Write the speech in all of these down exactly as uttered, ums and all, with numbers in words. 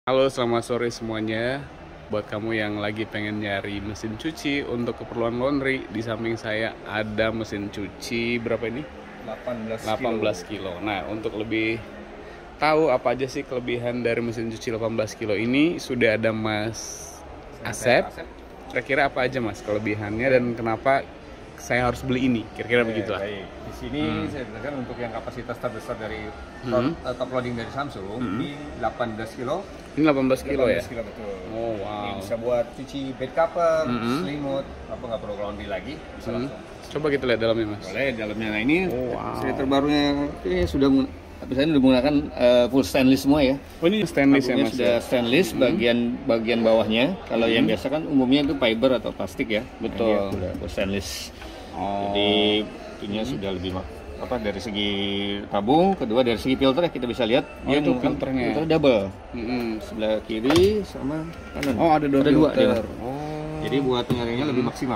Halo, selamat sore semuanya. Buat kamu yang lagi pengen nyari mesin cuci untuk keperluan laundry, di samping saya ada mesin cuci berapa ini? delapan delapan belas belas kilo. kilo. Nah, untuk lebih tahu apa aja sih kelebihan dari mesin cuci delapan belas kilo ini, sudah ada Mas Asep. Kira-kira apa aja Mas kelebihannya dan kenapa saya harus beli ini? Kira-kira begitulah. Baik. Di sini Hmm. saya jelaskan untuk yang kapasitas terbesar dari Hmm. top, uh, top loading dari Samsung Hmm. di delapan belas kilo. Ini delapan belas kilo ya? delapan belas kilo betul. Oh, Ini wow. bisa buat cuci bed cover, Hmm. selimut, apa nggak perlu laundry lagi, bisa Hmm. langsung. Coba kita lihat dalamnya Mas. Boleh dalamnya. Nah ini Oh, wow. seri terbarunya ini sudah meng- tapi saya udah menggunakan uh, full stainless semua ya. Oh, ini stainless ya Tabungnya Mas? sudah stainless bagian bagian bawahnya. Kalau yang Hmm. biasa kan umumnya itu fiber atau plastik ya. Betul. Nah, dia sudah full stainless. Oh. Jadi itunya sudah lebih ma- apa dari segi tabung, kedua dari segi filter ya kita bisa lihat Oh, dia itu menggunakan filternya. filter double Mm-mm. sebelah kiri sama kanan. Oh, ada dua dua dia. filter. Oh. Jadi buat penyaringannya lebih maksimal.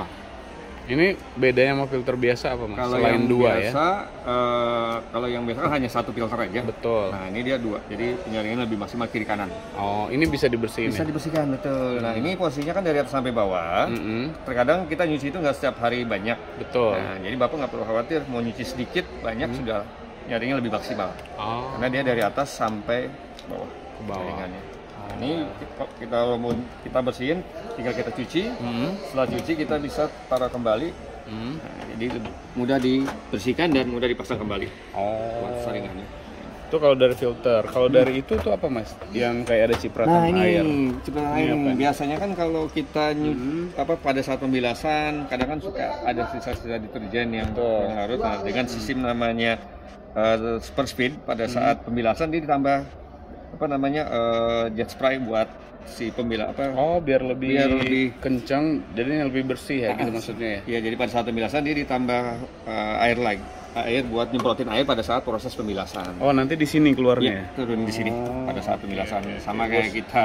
Ini bedanya sama filter biasa apa Mas? Kalau Selain yang dua biasa, ya. eh, kalau yang biasa kan hanya satu filter aja. Betul. Nah ini dia dua, jadi penyaringannya lebih maksimal kiri kanan. Oh, ini bisa dibersihin Bisa ya? dibersihkan betul. Nah ini posisinya kan dari atas sampai bawah. Mm-mm. Terkadang kita nyuci itu nggak setiap hari banyak. Betul. Nah jadi bapak nggak perlu khawatir mau nyuci sedikit banyak sudah nyaringnya lebih maksimal. Oh, Karena dia dari atas sampai bawah ke bawah. jaringannya. Nah, ini kita, kita mau kita bersihin, tinggal kita cuci. Mm-mm. Setelah cuci kita bisa taruh kembali. Mm. Nah, jadi lebih mudah dibersihkan dan mudah dipasang kembali Oh. buat saringannya. Itu kalau dari filter. Kalau dari itu tuh apa Mas? Yang kayak ada cipratan Nah ini air. cipratan Ini air apa nih? biasanya kan kalau kita nyu- apa pada saat pembilasan kadang kan suka ada sisa-sisa deterjen yang Betul. yang larut. Nah, dengan sistem namanya uh, super speed pada saat pembilasan dia ditambah apa namanya uh, jet spray buat si pembila apa Oh, biar lebih, Biar lebih- kencang, jadi lebih bersih ya gitu Ah, maksudnya ya. ya jadi pada saat pembilasan dia ditambah uh, air lagi air buat nyemprotin air pada saat proses pembilasan. Oh, nanti di sini keluarnya. Iya, turun di sini Oh, pada saat oke, pembilasan. oke, Sama oke. kayak kita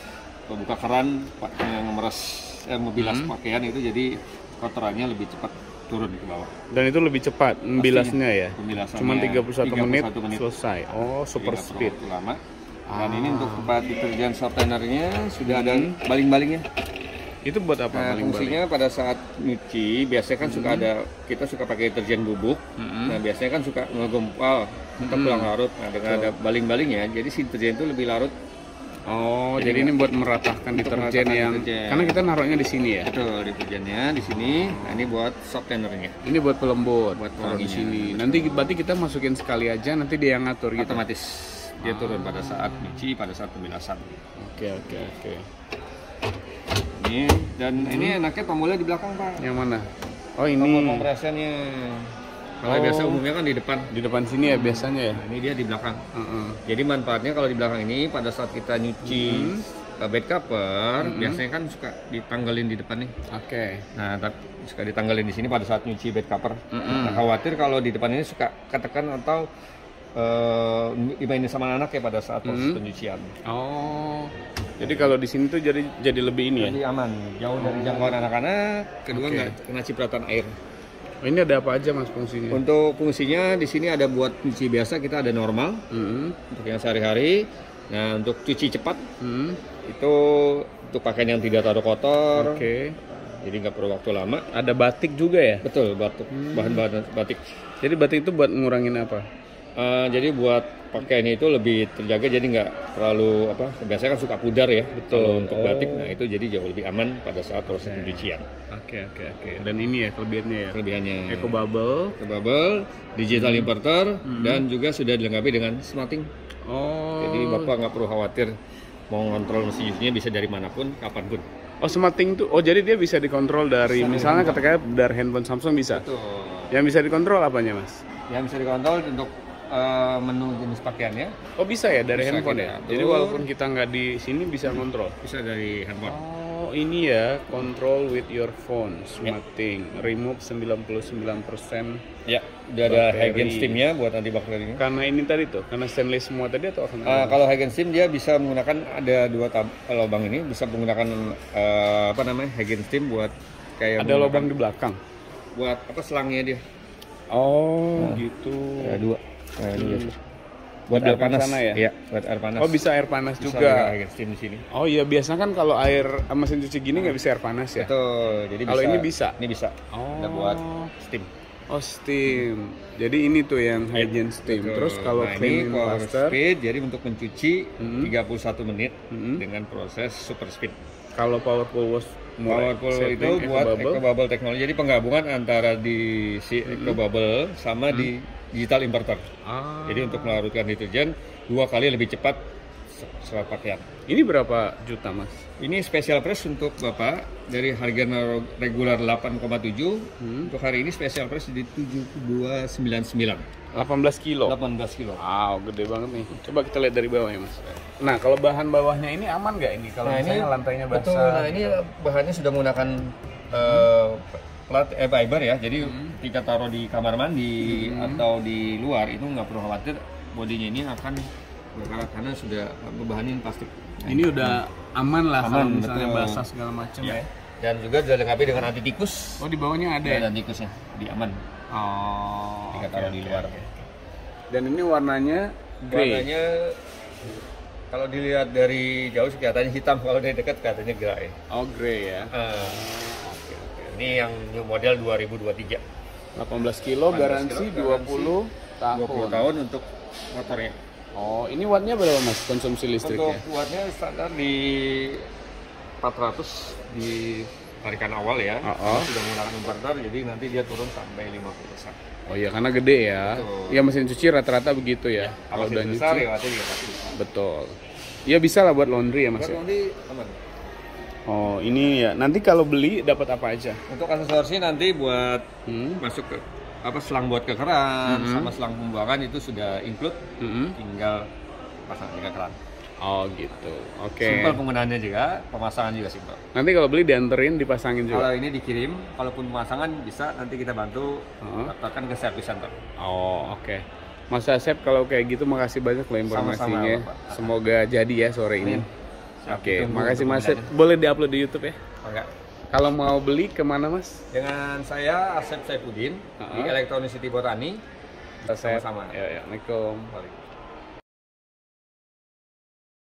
buka keran pak- yang meres eh, membilas Hmm. pakaian itu jadi kotorannya lebih cepat turun ke bawah. Dan itu lebih cepat membilasnya ya. Pembilasannya Cuman tiga puluh satu tiga puluh menit, satu menit. selesai. Oh, Jadi super nggak perlu speed. waktu lama. Dan Ah. ini untuk tempat deterjen softenernya sudah ada baling-balingnya. Itu buat apa? Nah, baling-baling? fungsinya pada saat nyuci biasanya kan suka ada kita suka pakai deterjen bubuk. Mm-mm. Nah, biasanya kan suka ngegempal atau pulang larut. Nah, dengan ada baling-balingnya jadi si deterjen itu lebih larut. Oh, Jadi jadi, ini buat meratahkan untuk deterjen meratahkan yang deterjen. karena kita naruhnya di sini ya. Betul, deterjennya di sini. Nah, ini buat softenernya. Ini buat pelembut. Buat Taruh di wanginya. sini. Nanti berarti kita masukin sekali aja, nanti dia yang ngatur gitu. Otomatis dia turun pada saat nyuci, pada saat pembilasan. Oke, oke, oke. Ini dan ini enaknya tombolnya di belakang, Pak. Yang mana? Oh, Tombol ini kompresennya. Kalau Oh. biasa umumnya kan di depan. di depan sini ya biasanya ya. Nah, ini dia di belakang. Heeh. Jadi manfaatnya kalau di belakang ini pada saat kita nyuci uh, bed cover, biasanya kan suka ditanggalin di depan nih. Oke. Nah, tapi suka ditanggalin di sini pada saat nyuci bed cover. Mm-mm. Nah, khawatir kalau di depan ini suka ketekan atau eh, dimainin sama anak ya pada saat proses Mm. pencucian. Oh. Jadi kalau di sini tuh jadi jadi lebih ini ya. Jadi aman, jauh dari jangkauan anak-anak. Kedua Oke. nggak kena cipratan air. Oh, ini ada apa aja Mas fungsinya? Untuk fungsinya di sini ada buat cuci biasa kita ada normal Mm-mm. untuk yang sehari-hari. Nah, untuk cuci cepat Mm. itu untuk pakaian yang tidak taruh kotor. Oke. Jadi nggak perlu waktu lama. Ada batik juga ya? Betul, batuk bahan-bahan batik. Jadi batik itu buat ngurangin apa? Eh, jadi buat pakaiannya itu lebih terjaga jadi nggak terlalu apa biasanya kan suka pudar ya. Kalau untuk Oh. batik nah itu jadi jauh lebih aman pada saat proses pencucian. Oke, oke, oke. Dan ini ya kelebihannya ya. Kelebihannya Eco bubble. Ke bubble, digital inverter dan juga sudah dilengkapi dengan smarting. Oh. Jadi bapak nggak perlu khawatir mau ngontrol mesin cucinya bisa dari manapun kapanpun. Oh, smarting tuh. Oh, jadi dia bisa dikontrol dari misalnya ketika dari handphone Samsung bisa. Betul. Yang bisa dikontrol apanya, Mas? Yang bisa dikontrol untuk eh, menu jenis pakaiannya Oh, bisa ya dari Bisa handphone kita ya. atur. Jadi walaupun kita nggak di sini bisa kontrol. bisa dari handphone. Oh, ini ya, control with your phone, smarting, remove sembilan puluh sembilan persen. Ya, udah ada Bakteri. Hagen steamnya buat antibakteri. Karena ini tadi tuh, karena stainless semua tadi atau karena Uh, kalau Hagen Steam dia bisa menggunakan ada dua tab lubang ini bisa menggunakan uh, apa namanya Hagen Steam buat kayak ada menggunakan- lubang di belakang? buat apa selangnya dia Oh, gitu. ada dua. Nah, ini biasa. buat Di air belakang panas sana ya? Iya, buat air panas. Oh bisa air panas Bisa juga. air steam di sini. Oh iya, biasanya kan kalau air mesin cuci gini nggak bisa air panas ya? Betul. Jadi Kalau bisa, ini bisa? Ini bisa. Oh. Kita buat steam. Oh steam. Jadi ini tuh yang hygiene steam. Betul. Terus kalau nah, clean ini power plaster, speed, jadi untuk mencuci Hmm. tiga puluh satu menit Hmm. dengan proses super speed. kalau powerful wash mulai Powerful setting itu buat eco bubble. eco bubble teknologi. Jadi penggabungan antara di si eco bubble sama di digital inverter. Ah. Jadi untuk melarutkan deterjen dua kali lebih cepat se- serat pakaian. Ini berapa juta mas? Ini special price untuk Bapak dari harga naro- regular delapan koma tujuh. Hmm. Untuk hari ini special price di tujuh dua sembilan sembilan. delapan belas kilo. delapan belas kilo. Wow, gede banget nih. Coba kita lihat dari bawah ya mas. Nah, kalau bahan bawahnya ini aman nggak ini? Kalau Nah, ini misalnya lantainya basah. Betul. Nah, ini bahannya sudah menggunakan eh, plat eh, fiber ya. Jadi kita taruh di kamar mandi atau di luar itu nggak perlu khawatir bodinya ini akan berkarat karena sudah bahannya plastik. Ini udah aman lah kalau Aman, misalnya betul. basah segala macam Ya. ya. Dan juga sudah dilengkapi dengan anti tikus. Oh, di bawahnya ada ya? Ada anti tikusnya di aman. Oh. Kita oke, taruh di oke, luar. oke. Dan ini warnanya grey. Warnanya kalau dilihat dari jauh sih kelihatannya hitam, kalau dari dekat kelihatannya grey. Oh, grey ya. Eh, Oke, oke. ini yang new model dua ribu dua puluh tiga. delapan belas kilo, garansi kilo, dua puluh tahun. dua puluh tahun untuk motornya. Oh, ini wattnya berapa mas konsumsi listriknya? Untuk kuatnya standar di empat ratus di tarikan awal ya. Oh, oh. Sudah menggunakan inverter, jadi nanti dia turun sampai lima puluh persen. Oh iya, karena gede ya. Betul. Ya mesin cuci rata-rata begitu ya. Kalau udah besar nyuci. ya berarti dia pasti bisa. Betul. Ya bisa lah buat laundry ya mas Buat ya. nanti aman. Oh ini ya. Nanti kalau beli dapat apa aja? Untuk aksesorisnya nanti buat Hmm. masuk ke apa selang buat ke keran Mhm. sama selang pembuangan itu sudah include, Mm-mm. tinggal pasang ke keran. Oh gitu. Oke. Simpel penggunaannya juga, pemasangan juga simpel. Nanti kalau beli dianterin dipasangin juga. Kalau ini dikirim, kalaupun pemasangan bisa nanti kita bantu Heeh. daftarkan ke service center. Oh oke. Mas Asep kalau kayak gitu makasih banyak loh informasinya. Sama-sama, Bapak. Semoga jadi ya sore ini. Amin. Siap, Oke, ditunggu makasih untuk Mas Asep. pembeliannya. Boleh diupload di YouTube ya? Enggak. Kalau mau beli kemana Mas? Dengan saya Asep Saipudin di Heeh. Electronicity Botani. Asep. Sama-sama. Ya, ya. Assalamualaikum. Balik.